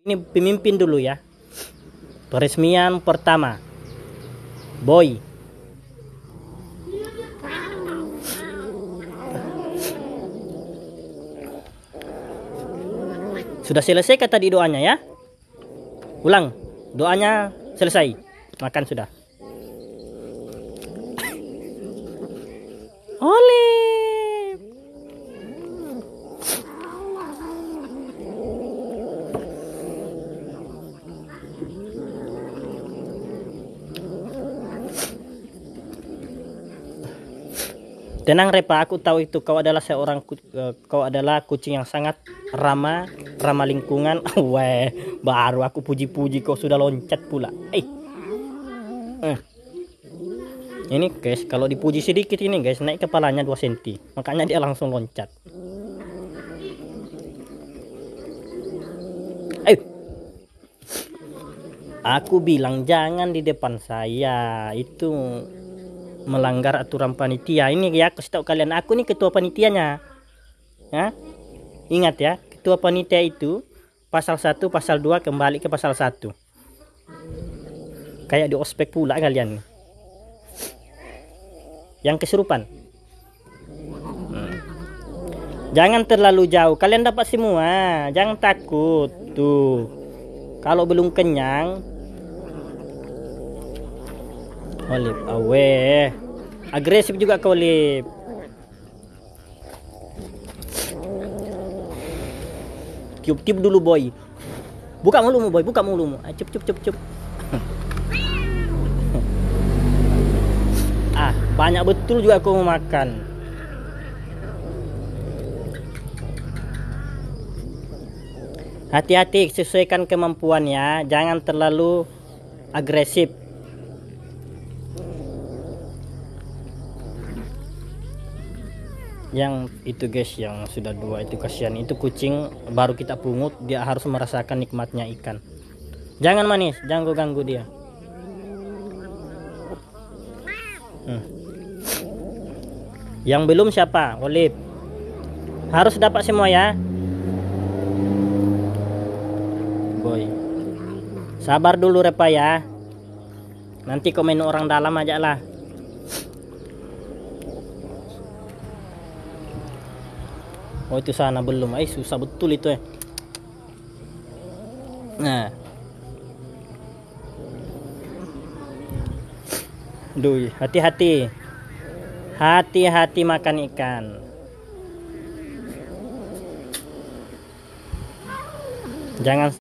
Ini pemimpin dulu ya. Peresmian pertama. Boy. Sudah selesai kata di doanya ya? Ulang. Doanya selesai. Makan sudah. Oleh. Tenang Repa, aku tahu itu kau adalah kau adalah kucing yang sangat ramah lingkungan. Weh, baru aku puji-puji kau sudah loncat pula. Ini guys, kalau dipuji sedikit ini guys, naik kepalanya 2 cm. Makanya dia langsung loncat. Aku bilang jangan di depan saya, itu melanggar aturan panitia. Ini ya, kasih tahu kalian, aku nih ketua panitianya ya. Ingat ya, ketua panitia itu pasal 1 pasal 2 kembali ke pasal 1. Kayak di ospek pula kalian yang kesurupan. Jangan terlalu jauh, kalian dapat semua, jangan takut. Tuh, kalau belum kenyang Olip, awe, agresif juga kau Olip. Tiup-tiup dulu Boy. Buka mulutmu Boy, buka mulutmu. Cup. Banyak betul juga kau mau makan. Hati-hati, sesuaikan kemampuan ya. Jangan terlalu agresif. Yang itu guys, yang sudah 2 itu kasihan. Itu kucing baru kita pungut, dia harus merasakan nikmatnya ikan. Jangan manis, jangan ganggu dia. Yang belum siapa? Olip. Harus dapat semua ya. Boy. Sabar dulu Repa ya. Nanti komen orang dalam aja lah. Oh itu sana belum, susah betul itu ya. Nah, duh, hati-hati makan ikan. Jangan